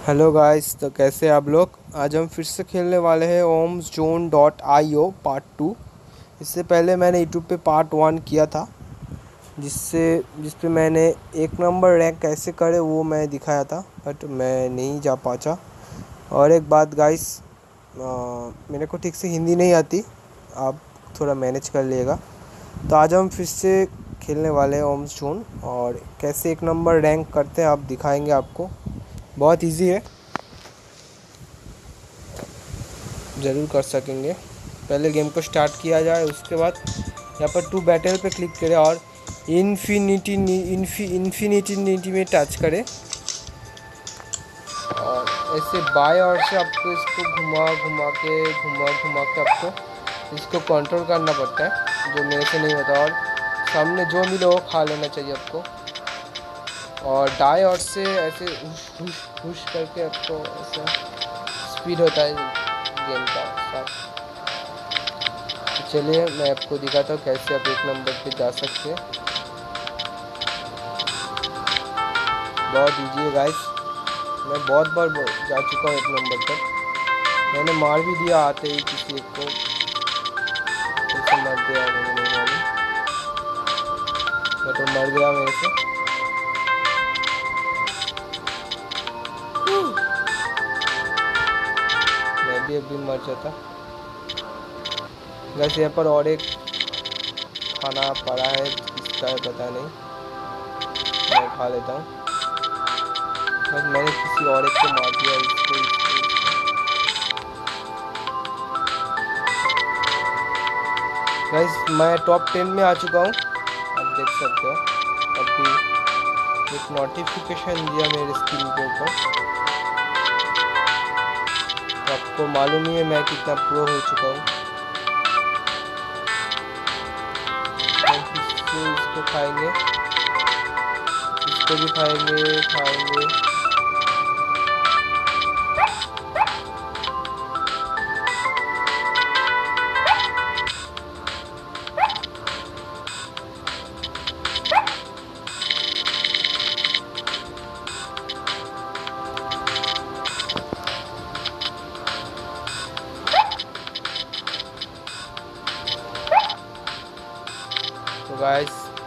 Hello guys, तो कैसे आप लोग। आज हम फिर से खेलने वाले हैं omzone.io पार्ट 2। इससे पहले मैंने यूट्यूब पे पार्ट 1 किया था, जिस पे मैंने 1 नंबर रैंक कैसे करे वो मैं दिखाया था, बट मैं नहीं जा पाचा। और एक बात गाइस, मेरे को ठीक से हिंदी नहीं आती, आप थोड़ा मैनेज कर लिएगा। तो आज हम फिर से खेलने वाले हैं omzone, और कैसे 1 नंबर रैंक करते हैं आप दिखाएंगे आपको। बहुत इजी है, ज़रूर कर सकेंगे। पहले गेम को स्टार्ट किया जाए, उसके बाद यहाँ पर टू बैटल पे क्लिक करें और इन्फिनिटी में टच करें, और ऐसे बाएं ओर से आपको इसको घुमा के आपको इसको कंट्रोल करना पड़ता है, जो मेरे से नहीं होता। और सामने जो मिले वो खा लेना चाहिए आपको। और दाएं ओर से ऐसे हुश करके आपको ऐसा स्पीड होता है गेम का साथ। तो चलिए मैं आपको दिखाता हूँ कैसे आप 1 नंबर पे जा सकते हैं। बहुत इजी है गाइस, मैं बहुत बार जा चुका हूँ 1 नंबर तक। मैंने मार भी दिया आते ही किसी एक को, कैसे मर गया मुझे नहीं मालूम, बट वो मर गया मेरे से। मैं भी अभी मर जाता। वैसे यहाँ पर और एक खाना पड़ा है, किसका है पता नहीं, मैं खा लेता हूँ। बस मैंने किसी और एक को मार दिया, इसको। गाइस मैं टॉप 10 में आ चुका हूँ, आप देख सकते हो। अभी एक नोटिफिकेशन दिया मेरे स्क्रीन के ऊपर, तो आपको मालूम ही है मैं कितना प्रो हो चुका हूँ। इसको खाएंगे, इसको भी खाएंगे। तो गाइस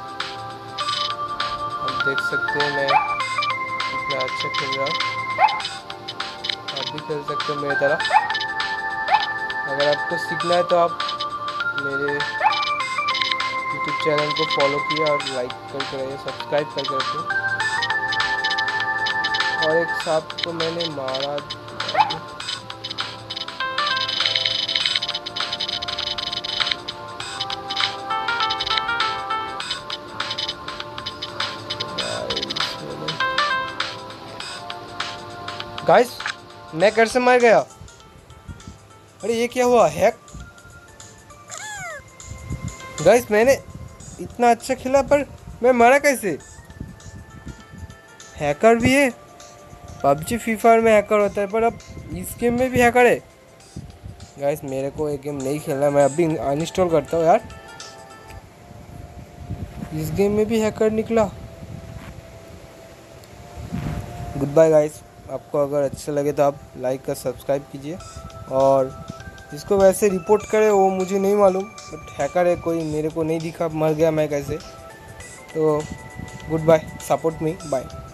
आप देख सकते हैं मैं कितना अच्छा खेल रहा हूँ। आप भी खेल सकते हो मेरी तरह। अगर आपको सीखना है तो आप मेरे यूट्यूब चैनल को फॉलो किए और लाइक करके रहिए, सब्सक्राइब करके रखिए। और एक सांप को मैंने मारा। गाइस मैं कैसे मर गया? अरे ये क्या हुआ, हैक? गाइस मैंने इतना अच्छा खेला पर मैं मरा कैसे? हैकर भी है, पबजी फ्री फायर में हैकर होता है, पर अब इस गेम में भी हैकर है। गाइस मेरे को ये गेम नहीं खेलना, मैं अभी अनइंस्टॉल करता हूँ यार। इस गेम में भी हैकर निकला। Goodbye guys. आपको अगर अच्छा लगे तो आप लाइक और सब्सक्राइब कीजिए, और जिसको वैसे रिपोर्ट करे वो मुझे नहीं मालूम, बट हैकर है कोई, मेरे को नहीं दिखा, मर गया मैं कैसे। तो goodbye, support me, bye.